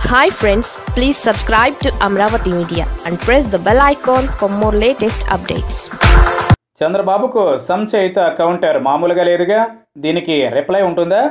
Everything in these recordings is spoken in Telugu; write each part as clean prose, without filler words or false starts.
Hi friends, please subscribe to Amaravathi Media and press the bell icon for more latest updates. చంద్రబాబుకు సంచయిత కౌంటర్ మామూలుగా లేదుగా. దీనికి రిప్లై ఉంటుందా?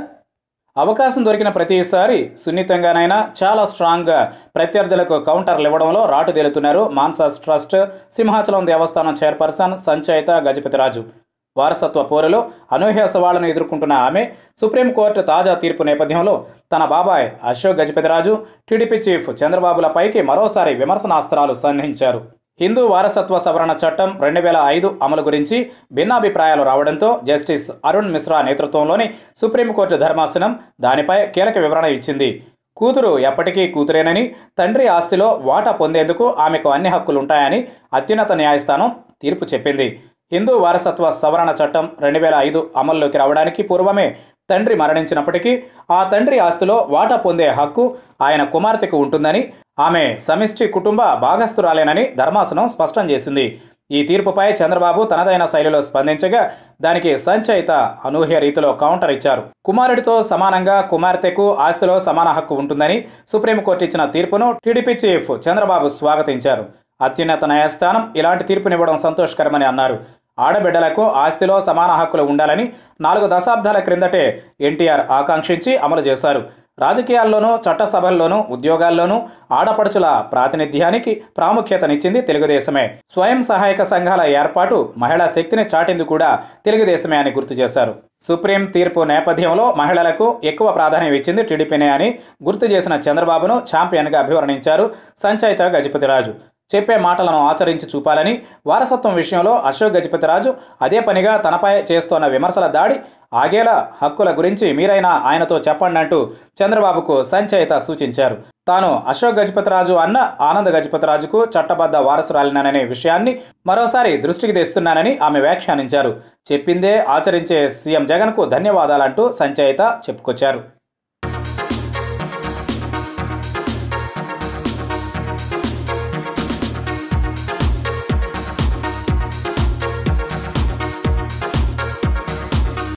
అవకాశం దొరికిన ప్రతిసారి సున్నితంగానైనా చాలా స్ట్రాంగ్గా ప్రత్యర్థులకు కౌంటర్లు ఇవ్వడంలో రాటు తేలుతున్నారు మాన్సాస్ ట్రస్ట్ సింహాచలం దేవస్థానం చైర్పర్సన్ సంచయిత గజపతి రాజు. వారసత్వ పోరులో అనూహ్య సవాళ్లను ఎదుర్కొంటున్న ఆమె సుప్రీంకోర్టు తాజా తీర్పు నేపథ్యంలో తన బాబాయ్ అశోక్ గజపతి రాజు, టీడీపీ చీఫ్ చంద్రబాబులపైకి మరోసారి విమర్శనాస్త్రాలు సంధించారు. హిందూ వారసత్వ సవరణ చట్టం 2005 అమలు గురించి భిన్నాభిప్రాయాలు రావడంతో జస్టిస్ అరుణ్ మిశ్రా నేతృత్వంలోని సుప్రీంకోర్టు ధర్మాసనం దానిపై కీలక వివరణ ఇచ్చింది. కూతురు ఎప్పటికీ కూతురేనని, తండ్రి ఆస్తిలో వాటా పొందేందుకు ఆమెకు అన్ని హక్కులుంటాయని అత్యున్నత న్యాయస్థానం తీర్పు చెప్పింది. హిందూ వారసత్వ సవరణ చట్టం 2005 అమల్లోకి రావడానికి పూర్వమే తండ్రి మరణించినప్పటికీ ఆ తండ్రి ఆస్తిలో వాటా పొందే హక్కు ఆయన కుమార్తెకు ఉంటుందని, ఆమె సమిష్టి కుటుంబ భాగస్థురాలేనని ధర్మాసనం స్పష్టం చేసింది. ఈ తీర్పుపై చంద్రబాబు తనదైన శైలిలో స్పందించగా దానికి సంచయిత అనూహ్య రీతిలో కౌంటర్ ఇచ్చారు. కుమారుడితో సమానంగా కుమార్తెకు ఆస్తిలో సమాన హక్కు ఉంటుందని సుప్రీంకోర్టు ఇచ్చిన తీర్పును టీడీపీ చీఫ్ చంద్రబాబు స్వాగతించారు. అత్యున్నత న్యాయస్థానం ఇలాంటి తీర్పునివ్వడం సంతోషకరమని అన్నారు. ఆడబిడ్డలకు ఆస్తిలో సమాన హక్కులు ఉండాలని 4 దశాబ్దాల క్రిందటే ఎన్టీఆర్ ఆకాంక్షించి అమలు చేశారు. రాజకీయాల్లోనూ, చట్టసభల్లోనూ, ఉద్యోగాల్లోనూ ఆడపడుచుల ప్రాతినిధ్యానికి ప్రాముఖ్యతనిచ్చింది తెలుగుదేశమే. స్వయం సహాయక సంఘాల ఏర్పాటు మహిళా శక్తిని చాటింది కూడా తెలుగుదేశమే అని గుర్తు చేశారు. సుప్రీం తీర్పు నేపథ్యంలో మహిళలకు ఎక్కువ ప్రాధాన్యం ఇచ్చింది టీడీపీనే అని గుర్తు చేసిన చంద్రబాబును ఛాంపియన్గా అభివర్ణించారు సంచయిత గజపతి రాజు. చెప్పే మాటలను ఆచరించి చూపాలని, వారసత్వం విషయంలో అశోక్ గజపతి రాజు అదే పనిగా తనపై చేస్తోన్న విమర్శల దాడి ఆగేలా హక్కుల గురించి మీరైనా ఆయనతో చెప్పండి అంటూ చంద్రబాబుకు సంచయిత సూచించారు. తాను అశోక్ గజపతి రాజు అన్న ఆనంద్ గజపతి రాజుకు చట్టబద్ధ వారసురాలిననే విషయాన్ని మరోసారి దృష్టికి తెస్తున్నానని ఆమె వ్యాఖ్యానించారు. చెప్పిందే ఆచరించే సీఎం జగన్కు ధన్యవాదాలంటూ సంచయిత చెప్పుకొచ్చారు.